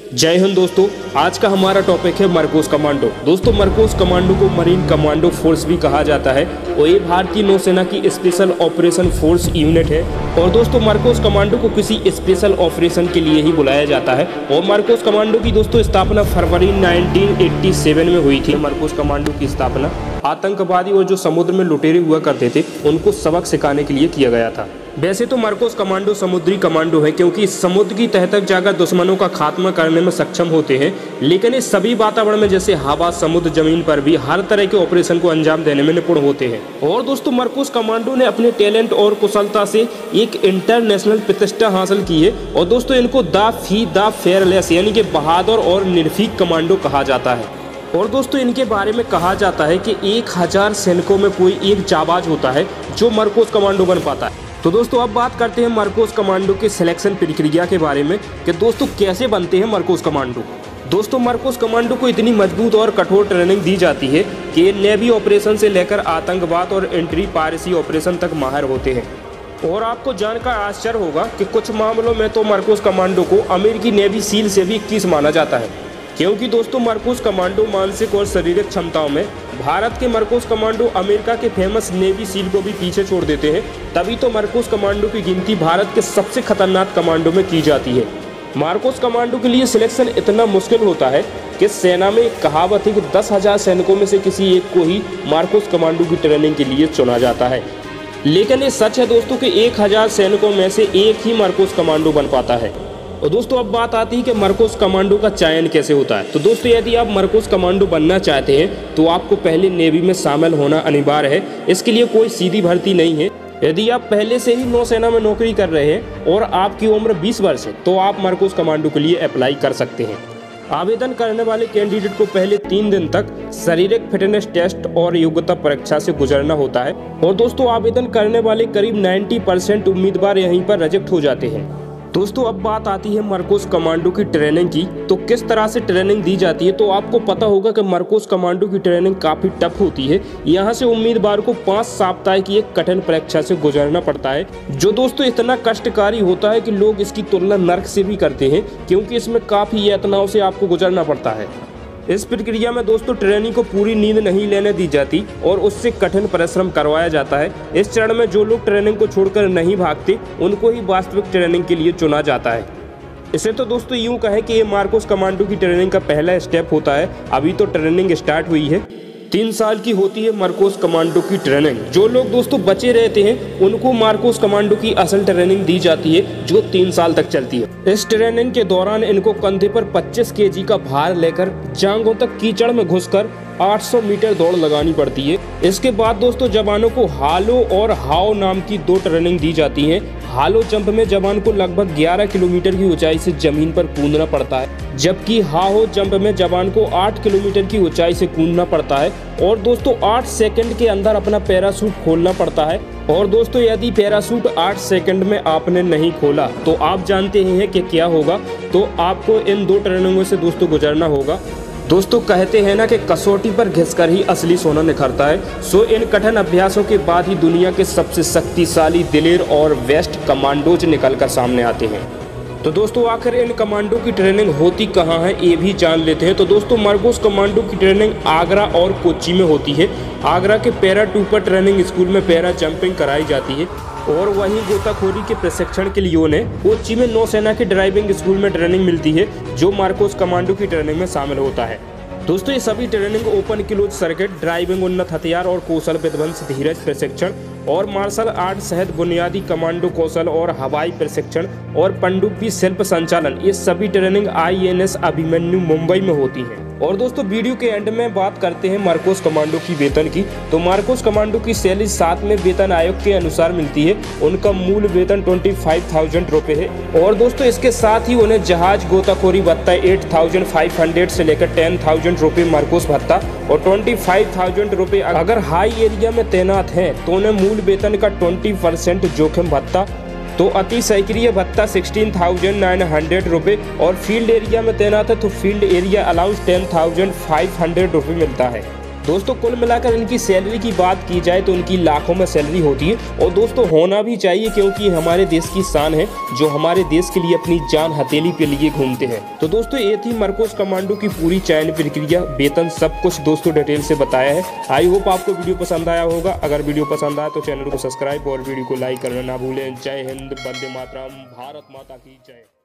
जय हिंद दोस्तों। आज का हमारा टॉपिक है मरकोस कमांडो। दोस्तों मरकोस कमांडो को मरीन कमांडो फोर्स भी कहा जाता है और ये भारतीय नौसेना की स्पेशल ऑपरेशन फोर्स यूनिट है। और दोस्तों मरकोस कमांडो को किसी स्पेशल ऑपरेशन के लिए ही बुलाया जाता है। और मरकोस कमांडो की दोस्तों स्थापना फरवरी 1987 में हुई थी। मरकोस कमांडो की स्थापना आतंकवादी और जो समुद्र में लुटेरे हुआ करते थे उनको सबक सिखाने के लिए किया गया था। वैसे तो मरकोस कमांडो समुद्री कमांडो है क्योंकि समुद्र की तह तक जाकर दुश्मनों का खात्मा करने में सक्षम होते हैं, लेकिन इस सभी वातावरण में जैसे हवा, समुद्र, जमीन पर भी हर तरह के ऑपरेशन को अंजाम देने में निपुण होते हैं। और दोस्तों मरकोस कमांडो ने अपने टैलेंट और कुशलता से एक इंटरनेशनल प्रतिष्ठा हासिल की है। और दोस्तों इनको द फेयरलेस यानी कि बहादुर और निर्भीक कमांडो कहा जाता है। और दोस्तों इनके बारे में कहा जाता है कि 1000 सैनिकों में कोई एक जाबाज होता है जो मरकोस कमांडो बन पाता है। तो दोस्तों अब बात करते हैं मरकोस कमांडो के सिलेक्शन प्रक्रिया के बारे में कि दोस्तों कैसे बनते हैं मरकोस कमांडो। दोस्तों मरकोस कमांडो को इतनी मजबूत और कठोर ट्रेनिंग दी जाती है कि ये नेवी ऑपरेशन से लेकर आतंकवाद और एंटी पायरेसी ऑपरेशन तक माहिर होते हैं। और आपको जानकर आश्चर्य होगा कि कुछ मामलों में तो मरकोस कमांडो को अमेरिकी नेवी सील से भी 21 माना जाता है, क्योंकि दोस्तों मरकोस कमांडो मानसिक और शारीरिक क्षमताओं में भारत के मरकोस कमांडो अमेरिका के फेमस नेवी सील को भी पीछे छोड़ देते हैं। तभी तो मरकोस कमांडो की गिनती भारत के सबसे खतरनाक कमांडो में की जाती है। मरकोस कमांडो के लिए सिलेक्शन इतना मुश्किल होता है कि सेना में एक कहावत है कि 10,000 सैनिकों में से किसी एक को ही मरकोस कमांडो की ट्रेनिंग के लिए चुना जाता है। लेकिन ये सच है दोस्तों कि 1000 सैनिकों में से एक ही मरकोस कमांडो बन पाता है। और दोस्तों अब बात आती है कि मरकोस कमांडो का चयन कैसे होता है। तो दोस्तों यदि आप मरकोस कमांडो बनना चाहते हैं तो आपको पहले नेवी में शामिल होना अनिवार्य है। इसके लिए कोई सीधी भर्ती नहीं है। यदि आप पहले से ही नौसेना में नौकरी कर रहे हैं और आपकी उम्र 20 वर्ष है तो आप मरकोस कमांडो के लिए अप्लाई कर सकते हैं। आवेदन करने वाले कैंडिडेट को पहले 3 दिन तक शारीरिक फिटनेस टेस्ट और योग्यता परीक्षा से गुजरना होता है। और दोस्तों आवेदन करने वाले करीब 90% उम्मीदवार यहीं पर रिजेक्ट हो जाते हैं। दोस्तों अब बात आती है मरकोस कमांडो की ट्रेनिंग की। तो किस तरह से ट्रेनिंग दी जाती है, तो आपको पता होगा कि मरकोस कमांडो की ट्रेनिंग काफ़ी टफ होती है। यहाँ से उम्मीदवार को 5 सप्ताह की एक कठिन परीक्षा से गुजरना पड़ता है, जो दोस्तों इतना कष्टकारी होता है कि लोग इसकी तुलना नर्क से भी करते हैं, क्योंकि इसमें काफ़ी यातनाओं से आपको गुजरना पड़ता है। इस प्रक्रिया में दोस्तों ट्रेनी को पूरी नींद नहीं लेने दी जाती और उससे कठिन परिश्रम करवाया जाता है। इस चरण में जो लोग ट्रेनिंग को छोड़कर नहीं भागते उनको ही वास्तविक ट्रेनिंग के लिए चुना जाता है। इसे तो दोस्तों यूं कहें कि ये मरकोस कमांडो की ट्रेनिंग का पहला स्टेप होता है। अभी तो ट्रेनिंग स्टार्ट हुई है। 3 साल की होती है मरकोस कमांडो की ट्रेनिंग। जो लोग दोस्तों बचे रहते हैं उनको मरकोस कमांडो की असल ट्रेनिंग दी जाती है जो 3 साल तक चलती है। इस ट्रेनिंग के दौरान इनको कंधे पर 25 केजी का भार लेकर जांघों तक कीचड़ में घुसकर 800 मीटर दौड़ लगानी पड़ती है। इसके बाद दोस्तों जवानों को हालो और हाओ नाम की 2 ट्रेनिंग दी जाती है। हालो जंप में जवान को लगभग 11 किलोमीटर की ऊंचाई से जमीन पर कूदना पड़ता है, जबकि हाओ जंप में जवान को 8 किलोमीटर की ऊंचाई से कूदना पड़ता है। और दोस्तों 8 सेकंड के अंदर अपना पैराशूट खोलना पड़ता है। और दोस्तों यदि पैराशूट 8 सेकंड में आपने नहीं खोला तो आप जानते ही हैं कि क्या होगा। तो आपको इन 2 ट्रेनिंगों से दोस्तों गुजरना होगा। दोस्तों कहते हैं ना कि कसौटी पर घिसकर ही असली सोना निखरता है। सो इन कठिन अभ्यासों के बाद ही दुनिया के सबसे शक्तिशाली, दिलेर और बेस्ट कमांडोज निकलकर सामने आते हैं। तो दोस्तों आखिर इन कमांडो की ट्रेनिंग होती कहाँ है ये भी जान लेते हैं। तो दोस्तों मरकोस कमांडो की ट्रेनिंग आगरा और कोच्चि में होती है। आगरा के पैरा ट्रूपर ट्रेनिंग स्कूल में पैरा जंपिंग कराई जाती है और वहीं गोताखोरी के प्रशिक्षण के लिए उन्हें कोच्चि में नौसेना के ड्राइविंग स्कूल में ट्रेनिंग मिलती है जो मरकोस कमांडो की ट्रेनिंग में शामिल होता है। दोस्तों ये सभी training open close circuit, driving, उन्नत हथियार और कौशल विध्वंस, धीरज प्रशिक्षण और मार्शल आर्ट सहित बुनियादी कमांडो कौशल और हवाई प्रशिक्षण और पनडुब्बी शिल्प संचालन, ये सभी ट्रेनिंग INS अभिमन्यु मुंबई में होती है। और दोस्तों वीडियो के एंड में बात करते हैं मरकोस कमांडो की वेतन की। तो मरकोस कमांडो की सैलरी 7वें वेतन आयोग के अनुसार मिलती है। उनका मूल वेतन 25,000 रुपये है। और दोस्तों इसके साथ ही उन्हें जहाज गोताखोरी भत्ता 8,500 से लेकर 10,000 रुपये मरकोस भत्ता और 25,000 रुपये अगर हाई एरिया में तैनात हैं तो उन्हें मूल वेतन का 20% जोखिम भत्ता, तो अति सक्रिय भत्ता 16,900 रुपये और फील्ड एरिया में तैनात है तो फील्ड एरिया अलाउंस 10,500 रुपये मिलता है। दोस्तों कुल मिलाकर इनकी सैलरी की बात की जाए तो इनकी लाखों में सैलरी होती है और दोस्तों होना भी चाहिए, क्योंकि हमारे देश की शान है जो हमारे देश के लिए अपनी जान हथेली पे लिए घूमते हैं। तो दोस्तों ये थी मरकोस कमांडो की पूरी चयन प्रक्रिया, वेतन, सब कुछ दोस्तों डिटेल से बताया है। आई होप आपको वीडियो पसंद आया होगा। अगर वीडियो पसंद आया तो चैनल को सब्सक्राइब और वीडियो को लाइक करना ना भूलें। जय हिंद, वंदे मातरम, भारत माता की जय।